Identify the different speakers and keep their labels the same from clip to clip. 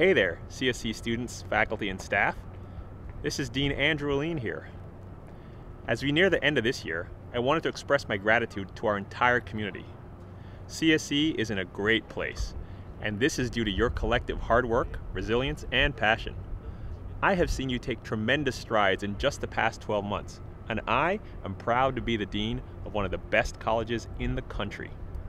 Speaker 1: Hey there, CSE students, faculty, and staff. This is Dean Andrew Alleyne here. As we near the end of this year, I wanted to express my gratitude to our entire community. CSE is in a great place, and this is due to your collective hard work, resilience, and passion. I have seen you take tremendous strides in just the past 12 months, and I am proud to be the dean of one of the best colleges in the country.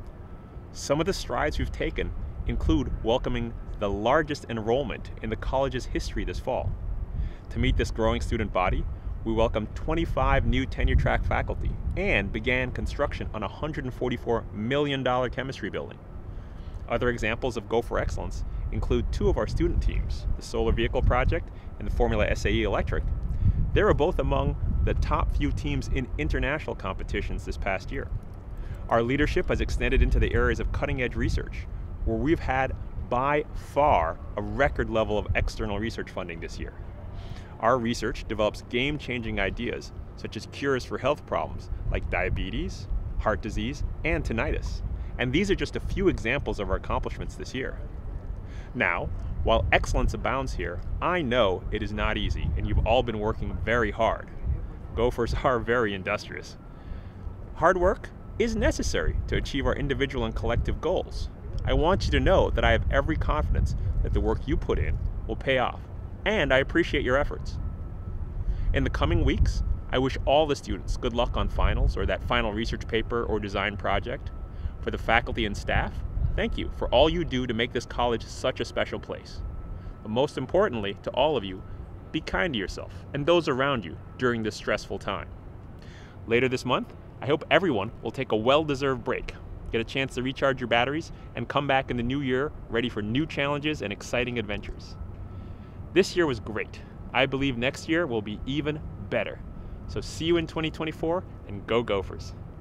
Speaker 1: Some of the strides we've taken include welcoming the largest enrollment in the college's history this fall. To meet this growing student body, we welcomed 25 new tenure-track faculty and began construction on a $144 million chemistry building. Other examples of Go for Excellence include two of our student teams, the Solar Vehicle Project and the Formula SAE Electric. They were both among the top few teams in international competitions this past year. Our leadership has extended into the areas of cutting-edge research, where we've had by far a record level of external research funding this year. Our research develops game-changing ideas such as cures for health problems like diabetes, heart disease, and tinnitus. And these are just a few examples of our accomplishments this year. Now, while excellence abounds here, I know it is not easy and you've all been working very hard. Gophers are very industrious. Hard work is necessary to achieve our individual and collective goals. I want you to know that I have every confidence that the work you put in will pay off, and I appreciate your efforts. In the coming weeks, I wish all the students good luck on finals or that final research paper or design project. For the faculty and staff, thank you for all you do to make this college such a special place. But most importantly, to all of you, be kind to yourself and those around you during this stressful time. Later this month, I hope everyone will take a well-deserved break, get a chance to recharge your batteries, and come back in the new year ready for new challenges and exciting adventures. This year was great. I believe next year will be even better. So see you in 2024, and go Gophers.